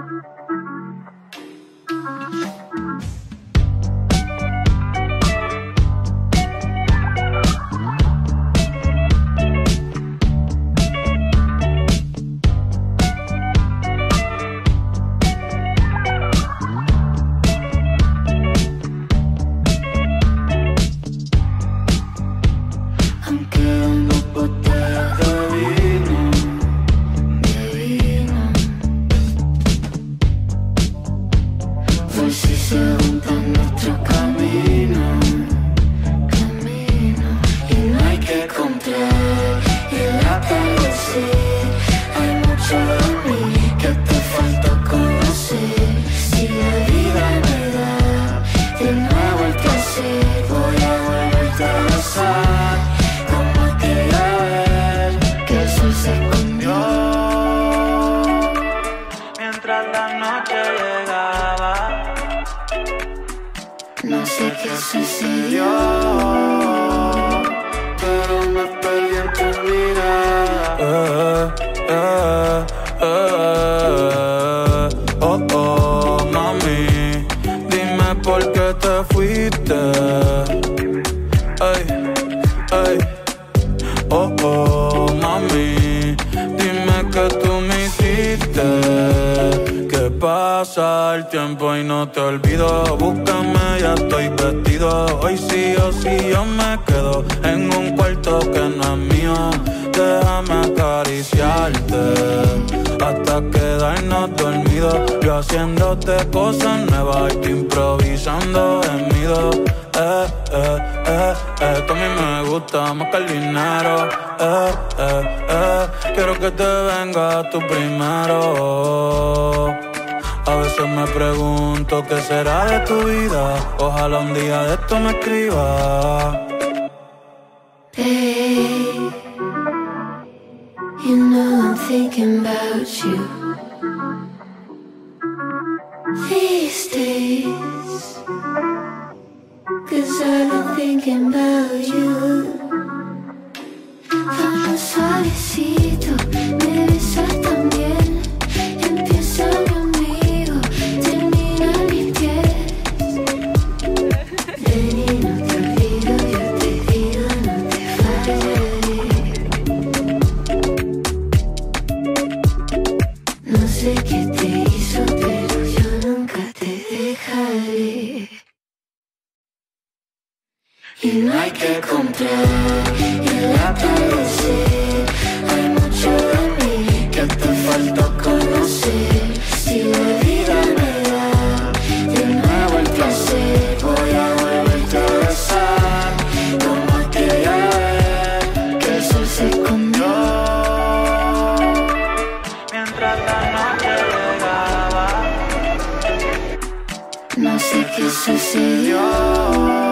No sé qué sucedió, pero me perdí en tu mirada. Oh, oh, mami, dime por qué te fuiste. Ay, ay. Oh, oh, mami, dime que tú me hiciste. Que pasa el tiempo y no te olvido. Búscame, ya estoy vestido. Hoy sí o sí yo me quedo en un cuarto que no es mío. Déjame acariciarte hasta quedarnos dormidos. Yo haciéndote cosas nuevas y tú improvisando en mi do. Esto a mí me gusta más que el dinero. Quiero que te vengas tú primero. A veces me pregunto qué será de tu vida. Ojalá un día de esto me escriba. Babe, you know I'm thinking about you these days, 'cause I've been thinking about you. Vamos suavecito, me besas también. Empieza conmigo, termina en mis pies. Ven y no te olvido, yo te digo, no te fallaré. No sé qué te hizo, pero yo nunca te dejaré. Y no hay que comprar el atardecer. Hay mucho de mí que te falta conocer. Si la vida me da de nuevo el placer, voy a volverte a besar como aquella vez que el sol se escondió Mientras la noche llegaba. No sé qué sucedió,